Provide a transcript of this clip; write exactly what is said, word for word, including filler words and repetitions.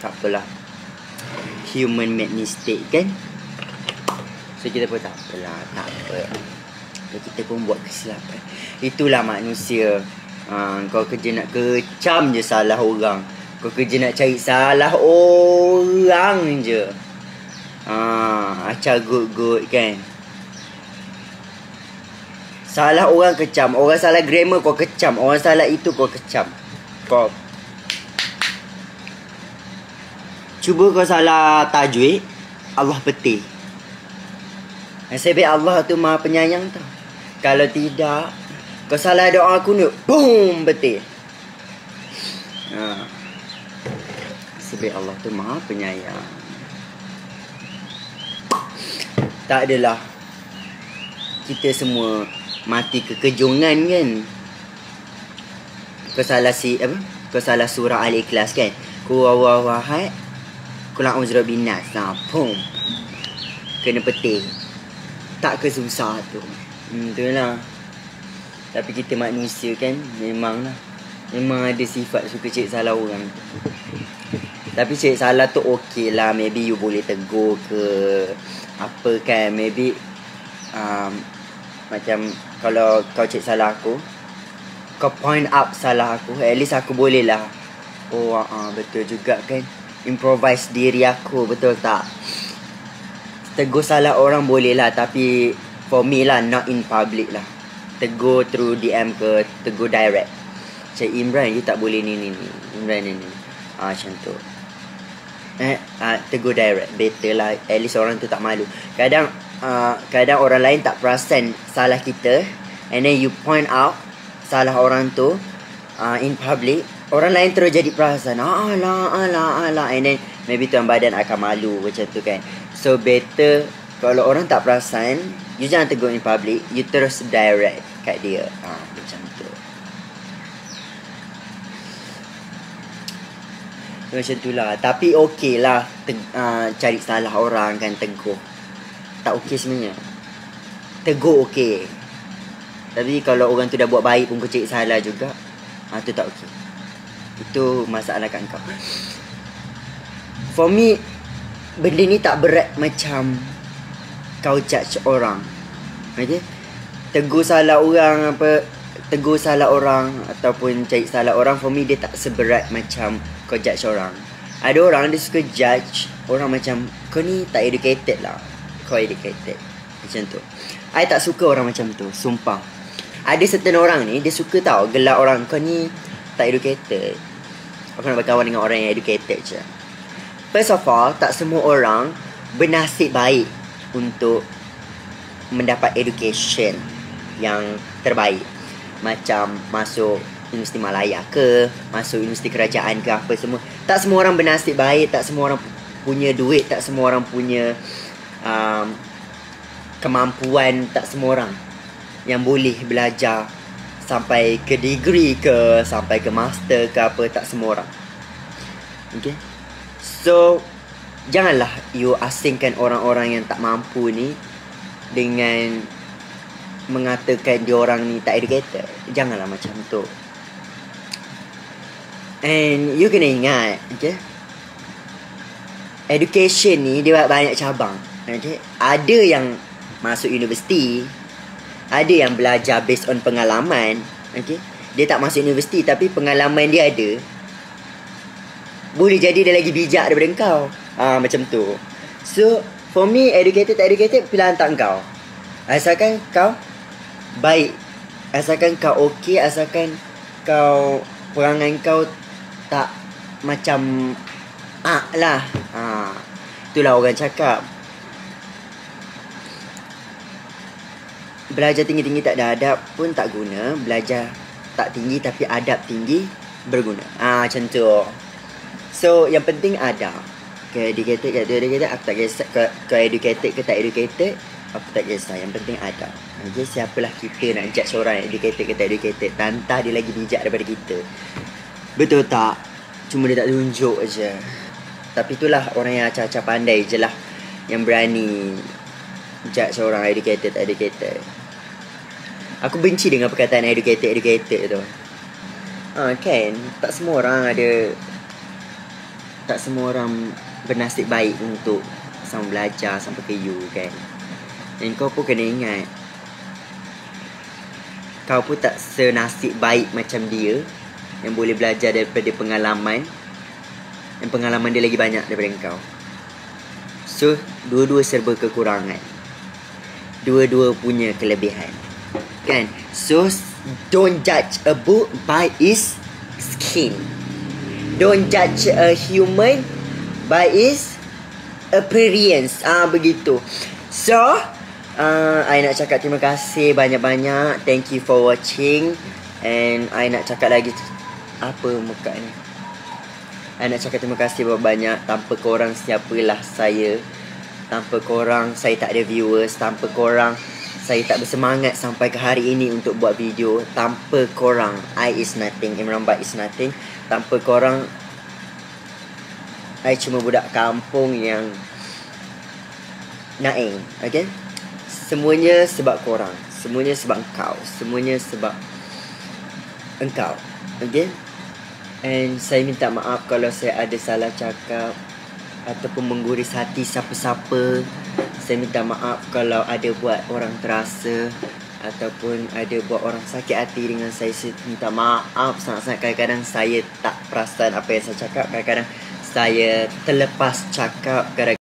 tak apalah, human made mistake kan. So kita pun tak apalah, tak apa, so, kita pun buat kesilapan. Itulah manusia. ha, Kau kerja nak kecam je salah orang, kau kerja nak cari salah orang je. ha, Acah good-good kan. Salah orang kecam, orang salah grammar kau kecam, orang salah itu kau kecam. Kau cuba kau salah tajwid, Allah petir. Nasib baik Allah tu maha penyayang tau. Kalau tidak, kau salah doa kunut, boom, petir. ha. Nasib baik Allah tu maha penyayang. Tak adalah kita semua mati kekejongan kan. Kau salah si apa? Kau salah surah Al-Ikhlas kan. Qul huwallahu ahad, qul a'udzu binnas. Nah, pum. Kena petir. Tak ke susah tu. Hmm, itulah. Tapi kita manusia kan, memang lah. Memang ada sifat suka cek salah orang. Tapi cek salah tu okey lah. Maybe you boleh tegur ke apa kan. Maybe um, macam kalau kau cek salah aku, kau point up salah aku, at least aku boleh lah, oh uh, betul juga kan, improvise diri aku, betul tak? Tegur salah orang boleh lah, tapi for me lah, not in public lah. Tegur through D M ke, tegur direct. Cik Imran, you tak boleh ni ni ni, Imran ni ni, ah, macam tu. Eh, uh, tegur direct, better lah, at least orang tu tak malu. Kadang Uh, kadang orang lain tak perasan salah kita, and then you point out salah orang tu uh, in public, orang lain terus jadi perasan, alah alah alah, and then maybe tuan badan akan malu macam tu kan. So better kalau orang tak perasan, you jangan tegur in public, you terus direct kat dia, uh, macam tu. So, macam tu lah. Tapi okey lah uh, cari salah orang kan, tegur tak okey sebenarnya. Tegur okey, tapi kalau orang tu dah buat baik pun kau cek salah juga, ha, tu tak okey. Itu masalah kat kau. For me, benda ni tak berat macam kau judge orang. Okay? Tegur salah orang apa, tegur salah orang ataupun cari salah orang, for me dia tak seberat macam kau judge orang. Ada orang dia suka judge orang macam, kau ni tak educated lah, kau educated, macam tu. I tak suka orang macam tu, sumpah. Ada certain orang ni, dia suka tau gelak orang, kau ni tak educated. Aku nak berkawan dengan orang yang educated je. First of all, tak semua orang bernasib baik untuk mendapat education yang terbaik. Macam masuk Universiti Malaya ke, masuk Universiti Kerajaan ke, apa semua. Tak semua orang bernasib baik, tak semua orang punya duit, tak semua orang punya Um, kemampuan, tak semua orang yang boleh belajar sampai ke degree ke, sampai ke master ke apa, tak semua orang. Okay. So janganlah you asingkan orang-orang yang tak mampu ni dengan mengatakan dia orang ni tak educated. Janganlah macam tu. And you kena ingat, okay, education ni dia banyak cabang. Okay. Ada yang masuk universiti, ada yang belajar based on pengalaman. Okay. Dia tak masuk universiti tapi pengalaman dia ada. Boleh jadi dia lagi bijak daripada kau. Ah, macam tu. So for me, educated tak educated, pilihan tak kau. Asalkan kau baik, asalkan kau okey, asalkan kau perangai kau tak macam ah lah. Ah, itulah orang cakap, belajar tinggi-tinggi tak ada adab pun tak guna. Belajar tak tinggi tapi adab tinggi berguna. Ah, macam tu. So yang penting adab. Ke educated ke tak educated, aku tak kisah. Ke, ke educated ke tak educated, aku tak kisah. Yang penting adab. Okay, siapalah kita nak judge orang educated ke tak educated, tantah dia lagi bijak daripada kita. Betul tak? Cuma dia tak tunjuk je. Tapi itulah orang yang acah-acah pandai je lah yang berani judge orang educated tak educated. Aku benci dengan perkataan educated educated tu. Ha, kan? Tak semua orang ada tak semua orang bernasib baik untuk sama belajar sampai ke U kan. Dan kau pun kena ingat, kau pun tak senasib baik macam dia yang boleh belajar daripada pengalaman, yang pengalaman dia lagi banyak daripada kau. So, dua-dua serba kekurangan, dua-dua punya kelebihan kan. So, don't judge a book by its skin. Don't judge a human by its appearance. Ah, begitu. So, uh, I nak cakap terima kasih banyak-banyak. Thank you for watching. And I nak cakap lagi, apa muka ni? I nak cakap terima kasih banyak. Tanpa korang siapalah saya. Tanpa korang saya tak ada viewers. Tanpa korang saya tak bersemangat sampai ke hari ini untuk buat video. Tanpa korang I is nothing, Imran Bait is nothing. Tanpa korang I cuma budak kampung yang naing. Okay? Semuanya sebab korang. Semuanya sebab engkau. Semuanya sebab engkau. Okay? And saya minta maaf kalau saya ada salah cakap ataupun mengguris hati siapa-siapa. Saya minta maaf kalau ada buat orang terasa ataupun ada buat orang sakit hati dengan saya. Saya minta maaf sangat-sangat. Kadang-kadang saya tak perasan apa yang saya cakap. Kadang-kadang saya terlepas cakap. Kadang-kadang